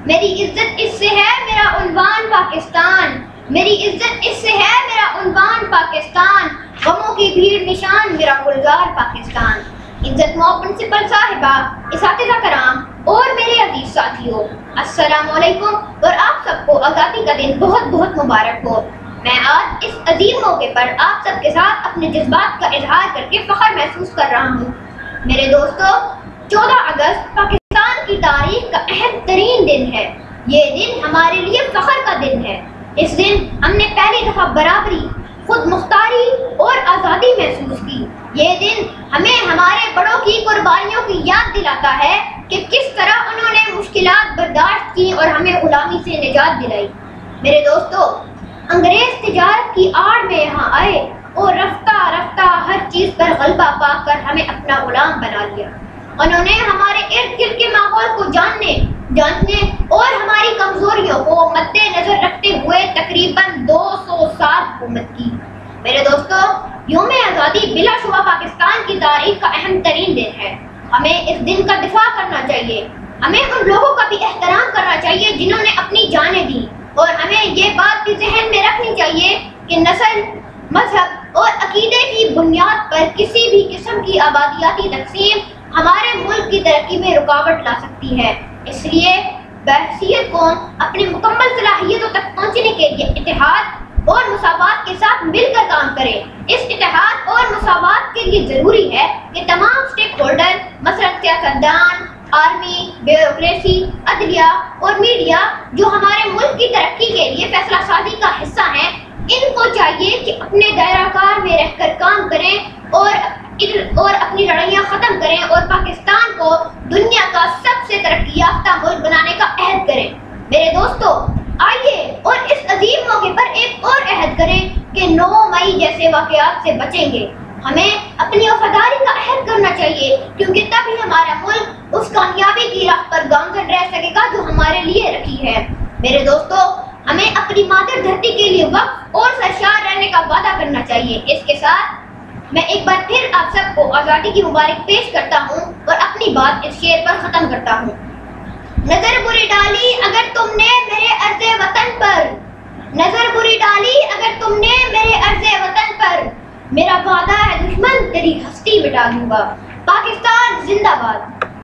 میری عزت اس سے ہے میرا عنوان پاکستان، میری عزت اس سے ہے میرا عنوان پاکستان، غموں کی بھیڑ نشان میرا گلزار پاکستان۔ عزت مو پرنسپل صاحبہ، اساتذہ کرام اور میرے عزیز ساتھیوں، السلام علیکم اور آپ سب کو آزادی کا دن بہت بہت مبارک ہو۔ میں آج اس عظیم موقع پر آپ سب کے ساتھ اپنے جذبات کا اظہار کر کے فخر محسوس کر رہا ہوں۔ میرے دوستو، 14 اگست پاکستان کی تاریخ کا اہم ترین دن ہے۔ یہ دن ہمارے لیے فخر کا دن ہے۔ اس دن ہم نے پہلی دفعہ برابری، خود مختاری اور آزادی محسوس کی۔ یہ دن ہمیں ہمارے بڑوں کی قربانیوں کی یاد دلاتا ہے کہ کس طرح انہوں نے مشکلات برداشت کی اور ہمیں غلامی سے نجات دلائی۔ میرے دوستو، انگریز تجارت کی آڑ میں یہاں آئے اور رفتہ رفتہ ہر چیز پر غلبہ پا کر ہمیں اپنا غلام بنا لیا۔ انہوں نے ہمارے ارد گرد کے ماحول کو جاننے اور ہماری کمزوریوں کو مد نظر رکھتے ہوئے تقریباً 200 سال حکومت کی۔ میرے دوستو، یوم آزادی بلا شبہ پاکستان کی تاریخ کا اہم ترین دن ہے۔ ہمیں اس دن کا دفاع کرنا چاہیے۔ ہمیں ان لوگوں کا بھی احترام کرنا چاہیے جنہوں نے اپنی جانیں دی، اور ہمیں یہ بات بھی ذہن میں رکھنی چاہیے کہ نسل، مذہب اور عقیدے کی بنیاد پر کسی بھی قسم کی آبادیاتی تقسیم ہمارے ملک کی ترقی میں رکاوٹ لا سکتی ہے۔ اس لیے بحیثیت قوم اپنی مکمل صلاحیتوں تک پہنچنے کے لیے اتحاد اور مساوات کے ساتھ مل کر کام کرے۔ اس اتحاد اور مساوات کے لیے ضروری ہے کہ تمام اسٹیک ہولڈر، مثلاً سیاستدان، آرمی، بیوروکریسی، عدلیہ اور میڈیا، جو ہمارے ملک کی ترقی کے لیے فیصلہ سازی کا حصہ ہیں، ان کو چاہیے کہ اپنے دائرہ کار میں رہ کر کام کریں اور اپنی لڑائیاں ختم کریں اور پاکستان کو دنیا کا سب سے ترقی یافتہ ملک بنانے کا عہد کریں۔ میرے دوستو، آئیے اور اس عظیم موقع پر ایک اور عہد کریں کہ 9 مئی جیسے واقعات سے بچیں گے۔ ہمیں اپنی وفاداری کا عہد کرنا چاہیے، کیونکہ تبھی ہمارا ملک اس کامیابی کی راہ پر گامزن رہ سکے گا جو ہمارے لیے رکھی ہے۔ میرے دوستو، ہمیں اپنی مادر دھرتی کے لیے وقف اور سرشار رہنے کا وعدہ کرنا چاہیے۔ اس کے ساتھ میں ایک بار پھر آپ سب کو آزادی کی مبارک پیش کرتا ہوں اور اپنی بات اس شعر پر ختم کرتا ہوں۔ نظر بری ڈالی اگر تم نے میرے عرض وطن پر، نظر بری ڈالی اگر تم نے میرے عرض وطن پر، میرا وعدہ ہے دشمن تیری ہستی مٹا دوں گا۔ پاکستان زندہ باد۔